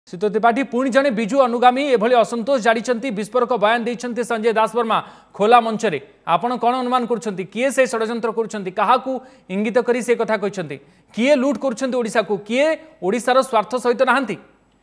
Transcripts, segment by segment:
शीत त्रिपाठी पुणी जड़े विजु अनुगामी एभली असंतोष जारी विस्फोरक बयान देते संजय दास वर्मा खोला मंच रे आपण कौन अनुमान कर किए से षड्यंत्र कर इंगित करी से कथा कहते किए लुट करा को किए ओडिशार स्वार्थ सहित नहांती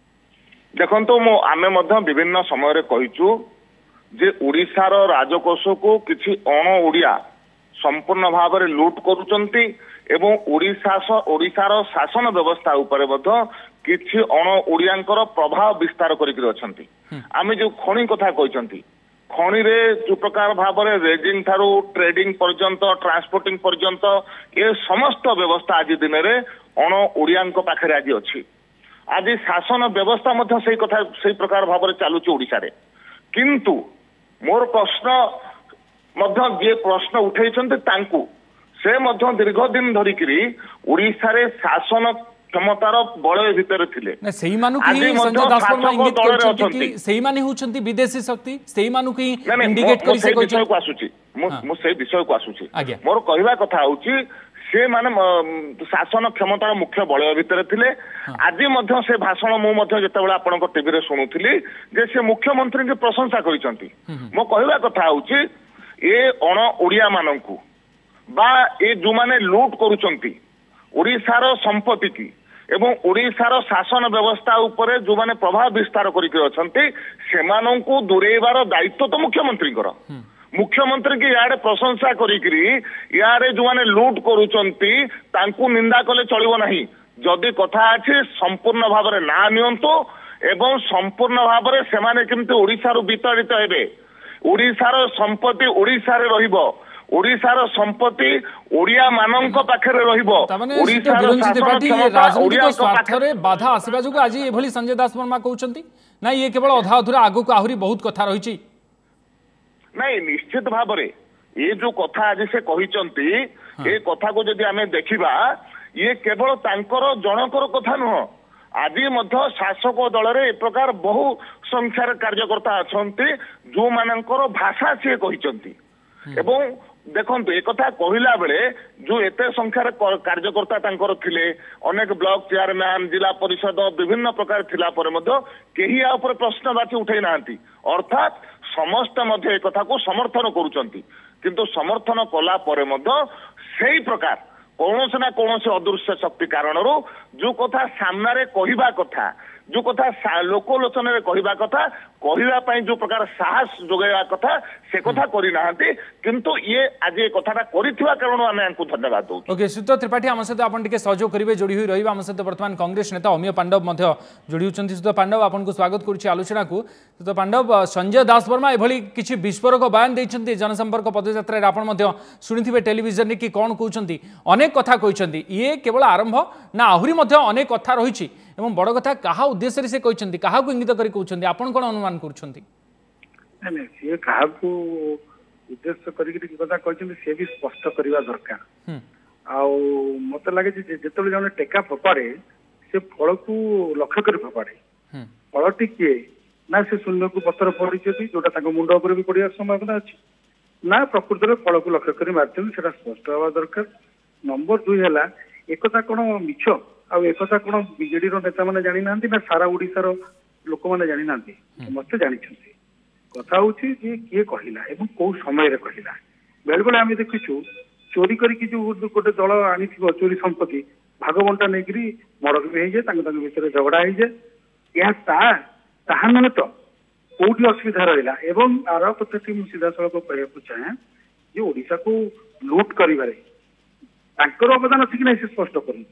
देखो आम विभिन्न समय कहीचु जे ओडिशार राजकोष को किसी अण ओडिया संपूर्ण भाव में लुट करुचंती एवं ओडिशार शासन व्यवस्था उपरे किछि अण ओडियांकर प्रभाव विस्तार करिकि आमे जो खणी कथा कहचंती खणी रे जो प्रकार भाव में रेजिंग थारू ट्रेडिंग पर्यंत ट्रांसपोर्टिंग पर्यंत ये समस्त व्यवस्था आज दिन में अण ओडियांक पाखरे आज अछि आज शासन व्यवस्था मध्य से कथा से प्रकार भाव में चलुची ओडिशा रे किंतु मोर प्रश्न मध्य जे प्रश्न उठेइछन्ते तांकू से मध्य दीर्घ दिन धरिकरी ओडिशा रे शासन क्षमतार बलय भितर थिले सेही मानु की संजय दास वर्मा इंगित करछन्ती कि सेही माने होछन्ती विदेशी शक्ति सेही मानु की इंडिकेट करि से विषय को आसुची मो से विषय को आसुची मोर कहबा कथा होची से माने शासन क्षमतार मुख्य बलय भितर थिले आज मध्य से भाषण मु मध्य जेतेबेला आपन को टीवी रे सुनुथिली जे से मुख्यमंत्री के प्रशंसा करिसंती मो कहबा कथा होची ए अण ओडिया माननकू बा ए जो माने लूट करुचंती ओडिशार संपत्ति की एवं ओडिशार शासन व्यवस्था उपरे जो माने प्रभाव विस्तार करिके अछंती सेमानंकू दूरेबार दायित्व तो मुख्यमंत्री की याडे प्रशंसा करिकरी याडे जो माने लूट करुचंती तांकू निंदा कले चलिबो नाही जदि कथा अछि संपूर्ण भाव में ना नियंतो एवं संपूर्ण भाव में सेमाने केमते ओडिशारु विताड़ित हेबे ओडिशार संपत्ति ओडिशा रे रहिबो ओडिशार संपत्ति ओडिया मानक पाखरे रहिबो राजनीतिक स्वार्थ रे बाधा आसीबा जो आज एभली संजय दास वर्मा कहउचंती ना ये केवल अधा अधूरा आगु को आहुरी बहुत कथा रहिची नहीं निश्चित भाव में ये जो कथा आज से कहिचंती ए कथा को जदि आमे देखिबा ये केवल तांकर जनकर कथा नुह आज मध्य शासक दल रे एक प्रकार बहु संख्यार कार्यकर्ता अछंती जो मानकर भाषा से कहिचंती एवं देखंतु एक कथा कहिला बेले जो एते संख्यार कार्यकर्ता तांकर थिले अनेक ब्लॉक चेयरमैन जिला परिषद विभिन्न प्रकार थिला पर मध्य केही आ ऊपर प्रश्नवाची उठै नांती अर्थात समस्त मध्य एक कथा को समर्थन करूचंती किंतु समर्थन कला परे मध्य सेही प्रकार कौन ना कौन अदृश्य शक्ति कारण जो कथा सामने कहवा कथा जो कथा लोकलोचन में कहवा कथा कहवाई जो प्रकार साहस जोगेवा कथा से कथा करना किंतु ये आज ये कथा करिथिबा कारण आमे आंकु धन्यवाद दउ। ओके शीत त्रिपाठी आम सहित आपन टिके सहयोग करिवे जोड़ी हुई रहिबा आम सहित वर्तमान कांग्रेस नेता अमीय पांडव मध्य जोड़ी होचंती। शीत पांडव आपन को स्वागत करूची आलोचना को। शीत पांडव संजय दास वर्मा एभली किछि विस्फोरक बयान दैछंती जनसंपर्क पदयात्रा रे आपन मध्य सुनिथिबे टेलीविजन रे कि कोन कहउचंती अनेक कथा कहउचंती ये केवल आरंभ ना आहुरी मध्य अनेक कथा रहिछि एवं बड़ कथा कहा उद्देश्य से कहउचंती कहा को इंगित करी कहउचंती आपन कोन अनुमान करूछंती नहीं से कहा को उद्देश्य करी कथा कहउचंती से भी स्पष्ट करबा दरकार आउ मते लागे जे जेतले जने टेका फपाड़े से फल को लक्ष्य कर फपाड़े फलटी किए ना से शून्य को पत्थर पड़ी जोटा ताको मुंड ऊपर भी पड़िया संभावना अछि ना प्रकृति रे फल को लक्ष्य करी मारते सेटा स्पष्ट हवा दरकार। नंबर 2 हैला एकता कोन मिछ आ एकता कोन बीजेडी रो नेता माने जानि नांती ना सारा ओडिसा रो लोक माने जानि नांती समस्त जानि छथि कथा होछि जे किए कहिला एवं को समय रे कहिला बेल बेले आमे देखिछु चोरी करी जो गोटे दल आनी चोरी संपत्ति भागबंटा नेकरी मरक भी जाए भीतर झगड़ा हो जाए ताहा नुहे तो कौटी असुविधा रहा एवं आर कथा सीधा सड़क कहूँ चाहे जे ओडिशा को लुट करिबारे तांकर अवदान अछि कि नहीं स्पष्ट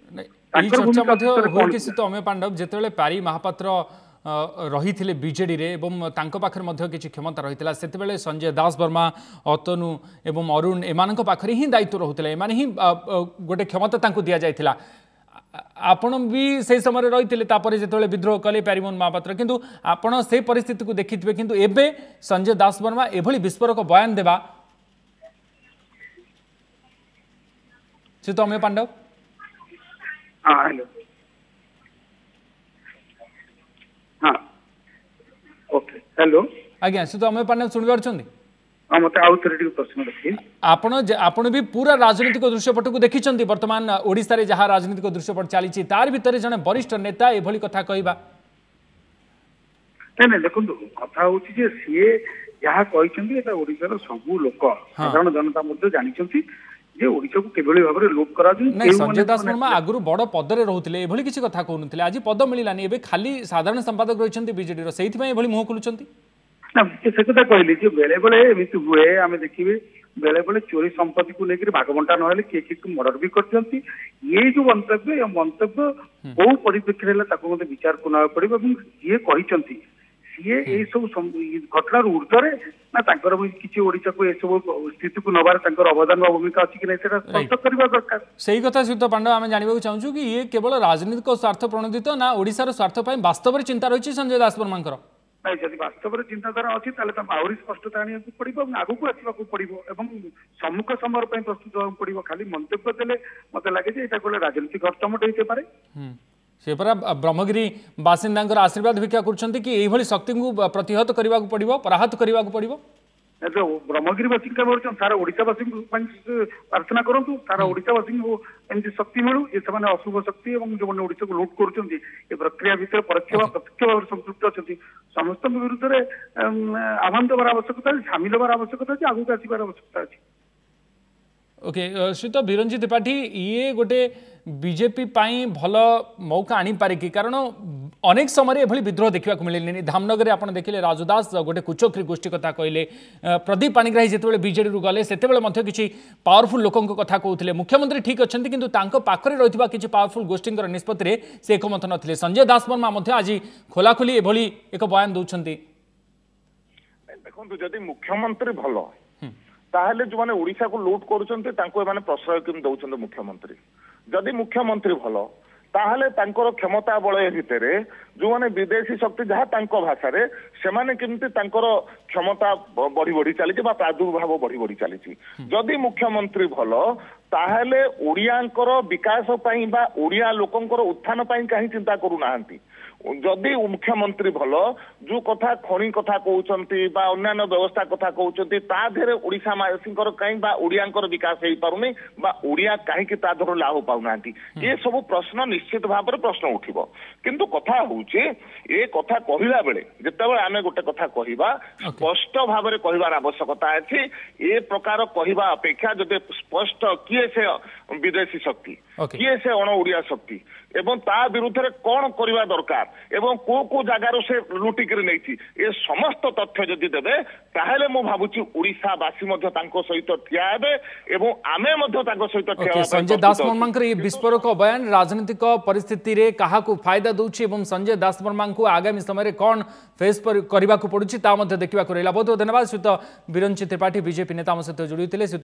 कर अमेय पांडव जेतेबेले पारी महापात्र रही थे बीजेडी रे एवं तांको पाखर मध्य किछि क्षमता रही सेतेबेले संजय दास वर्मा अतनु एवं अरुण एमानक पाखरे ही दायित्व रहुतले एमाने ही गोटे क्षमता तांको दिया जायथिला आपण भी से समय रही तापर जेतेबेले विद्रोह कले प्यारीमोहन महापात्र किंतु आपण से परिस्थिति को देखिथिबे किंतु एबे संजय दास वर्मा एभली विस्फोरक बयान देबा से तो Amey Pandav hello okay hello आज्ञा से तो अमेय पांडव सुनि पारछन्ती मत आउ थरे प्रश्न रखी आपण भी पूरा राजनीतिक दृश्यपट को देखिछन्ती वर्तमान ओडिशा रे जहाँ राजनीतिक दृश्यपट चली तार भितर जने वरिष्ठ नेता एभली कथा कहबा ନାଇଁ ନାଇଁ ଦେଖନ୍ତୁ କଥା ହଉଛି ଯେ ସିଏ ଯାହା କହିଛନ୍ତି ଏଟା ଓଡିଶାର ସବୁ ଲୋକ ସାଧାରଣ ଜନତା ମଧ୍ୟ ଜାଣିଛନ୍ତି ଯେ ଓଡିଶାକୁ କିଭଳି ଭାବରେ ଲୁଟ୍ କରାଯାଉଛି। ନାଇଁ ସଞ୍ଜୟ ଦାସ ବର୍ମା ଆଗରୁ ବଡ ପଦରେ ରହୁଥିଲେ ଏଭଳି କିଛି କଥା କହୁନଥିଲେ ଆଜି ପଦ ମିଳିଲାନି ଏବେ ଖାଲି ସାଧାରଣ ସମ୍ପାଦକ ରହିଛନ୍ତି ବିଜେଡିର ସେଇଥିପାଇଁ ଏଭଳି ମୁହଁ ଖୋଲୁଛନ୍ତି। ନା ସେ କଥା କହିଲି ଯେ ବେଳେ ବେଳେ ଏମିତି ହୁଏ ଆମେ ଦେଖିବେ ବେଳେ ବେଳେ ଚୋରି ସମ୍ପତ୍ତିକୁ ନେଇକରି ଭାଗବଣ୍ଟା ନହେଲେ କିଏ କିଏ ମର୍ଡର ବି କରିଛନ୍ତି। ଏଇ ଯୋଉ ମନ୍ତବ୍ୟ ଏ ମନ୍ତବ୍ୟ କୋଉ ପରିପ୍ରେକ୍ଷୀରେ ହେଲେ ତାକୁ ମଧ୍ୟ ବିଚାରକୁ ନେବାକୁ ପଡିବ ଏବଂ ଯିଏ କହିଛନ୍ତି ସିଏ ଏଇ ସବୁ ଘଟଣାର ଉର୍ଦ୍ଧ୍ୱରେ ନା ତାଙ୍କର କିଛି ଓଡିଶାକୁ ଏସବୁ ସ୍ଥିତିକୁ ନେବାରେ ତାଙ୍କର ଅବଦାନ ବା ଭୂମିକା ଅଛି କି ନାହିଁ ସେଟା ସ୍ପଷ୍ଟ କରିବା ଦରକାର। ସେଇ କଥା ଶ୍ରୀଯୁକ୍ତ ପାଣ୍ଡବ ଆମେ ଜାଣିବାକୁ ଚାହୁଁଛୁ କି ଇଏ କେବଳ ରାଜନୈତିକ ସ୍ୱାର୍ଥ ପ୍ରଣୋଦିତ ନା ଓଡିଶାର ସ୍ୱାର୍ଥ ପାଇଁ ବାସ୍ତବରେ ଚିନ୍ତା ରହିଛି ସଞ୍ଜୟ ଦାସ ବର୍ମାଙ୍କର? ନାଇଁ ଯଦି ବାସ୍ତବରେ ଚିନ୍ତାଧାରା ଅଛି ତାହେଲେ ତାଙ୍କୁ ଆହୁରି ସ୍ପଷ୍ଟତା ଆଣିବାକୁ ପଡିବ ଏବଂ ଆଗକୁ ଆସିବାକୁ ପଡିବ ଏବଂ ସମ୍ମୁଖ ସମର ପାଇଁ ପ୍ରସ୍ତୁତ ହେବାକୁ ପଡିବ। ଖାଲି ମନ୍ତବ୍ୟ ଦେଲେ ମତେ ଲାଗେ ଯେ ଏଇଟା ଗୋଟେ ରାଜନୈତିକ ହସ୍ତମଟ ହେଇପାରେ। ସେ ପରା ବ୍ରହ୍ମଗିରି ବାସିନ୍ଦାଙ୍କର ଆଶୀର୍ବାଦ ଭିକ୍ଷା କରୁଛନ୍ତି କି ଏଇଭଳି ଶକ୍ତିଙ୍କୁ ପ୍ରତିହତ କରିବାକୁ ପଡିବ ପରାହତ କରିବାକୁ ପଡିବ। ବ୍ରହ୍ମଗିରିବାସୀଙ୍କ ସାରା ଓଡିଶାବାସୀଙ୍କୁ ପ୍ରାର୍ଥନା କରନ୍ତୁ ସାରା ଓଡିଶାବାସୀଙ୍କୁ ଏମିତି ଶକ୍ତି ମିଳୁ ଯେ ସେମାନେ ଅଶୁଭ ଶକ୍ତି ଏବଂ ଯୋଉମାନେ ଓଡିଶାକୁ ଲୁଟ୍ କରୁଛନ୍ତି ଏ ପ୍ରକ୍ରିୟା ଭିତରେ ପରୋକ୍ଷ ବା ପ୍ରତ୍ୟକ୍ଷ ଭାବରେ ସମ୍ପୃକ୍ତ ଅଛନ୍ତି ସମସ୍ତଙ୍କ ବିରୁଦ୍ଧରେ ଆହ୍ୱାନ ଦେବାର ଆବଶ୍ୟକତା ଅଛି ସାମିଲ ହେବାର ଆବଶ୍ୟକତା ଅଛି ଆଗକୁ ଆସିବାର ଆବଶ୍ୟକତା ଅଛି। ओके श्रीयुत बिरंजी त्रिपाठी ये गोटे बीजेपी भल मौका आनीपारे कि कारण अनेक समय एभली विद्रोह देखा मिले धामनगर आप देखिले राजुदास गोटे कुचक्री गोष्ठी कथा कहले प्रदीप पाणिग्राही जिते बीजेडी रु गले से किसी पावरफुल लोकों कथा कहते मुख्यमंत्री ठीक अच्छा किंतु पाखरे रही किसी पावरफुल गोष्ठी निष्पत्ति से एकमत नथिले संजय दास वर्मा आज खोलाखोली एभली एक बयान दौरान देखो जदि मुख्यमंत्री भल ताहले जो माने ओडिशा को लूट करूछन्ते तांको माने प्रश्रय केम दउछन्ते मुख्यमंत्री जदि मुख्यमंत्री भल ताहले तांकर क्षमता बल भितरे जो माने विदेशी शक्ति जहाँ तांको भाषा रे से माने केमती तांकर क्षमता बढ़ी बढ़ी चली बा प्रादुर्भाव बढ़ी बढ़ी चली जदि मुख्यमंत्री भल ताहले ओडियांकर विकास पई बा ओडिया लोकंकर उत्थान पई काहे चिंता करू नाहंती जदि मुख्यमंत्री भल जो कथा खणी कथा कहउचंती बा अन्यान्य व्यवस्था कथा कहउचंती ता धेरे ओडिशा मासिंकर काई बा ओडियांकर विकास हेई पारुनी बा ओडिया काहे कि ता धरो लाभ पाउनांती ये सब प्रश्न निश्चित भाव में प्रश्न उठिबो किंतु कथा होउचे ए कथा कहिला बेले जेतेबेले आमे गोटे कथा कहिबा स्पष्ट भाव में कहिबार आवश्यकता अछि ए प्रकार कहिबा अपेक्षा जदि स्पष्ट किए से विदेशी शक्ति किए से अण ओडिया शक्ति एवं ता विरुद्ध रे कौन करवा दरकार एवं को को जगार से लुटिक नहीं ए समस्त तथ्य जदि देवे ताहले मु भाबुची ओडिशावासी मध्य तांको सहित ठिया हेबे एवं आमे मध्य तांको सहित ठिया हेबे। संजय दास वर्मांकर ये विस्फोरक बयान राजनीतिक परिस्थिति रे कहा को फायदा दउची एवं संजय दास वर्मा को आगामी समय रे कौन फेस पर करबा को पड़ुची ता मध्य देखिबा को रहला। बहुत बहुत धन्यवाद श्रीयुत बिरंजी त्रिपाठी बीजेपी नेता हम सहित जोड़ी